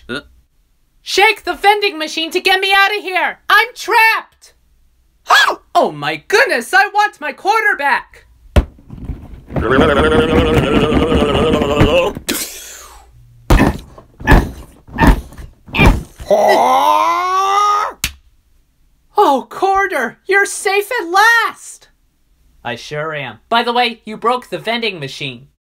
Shake the vending machine to get me out of here! I'm trapped! Oh my goodness, I want my quarterback! Oh, Quarter, you're safe at last! I sure am. By the way, you broke the vending machine.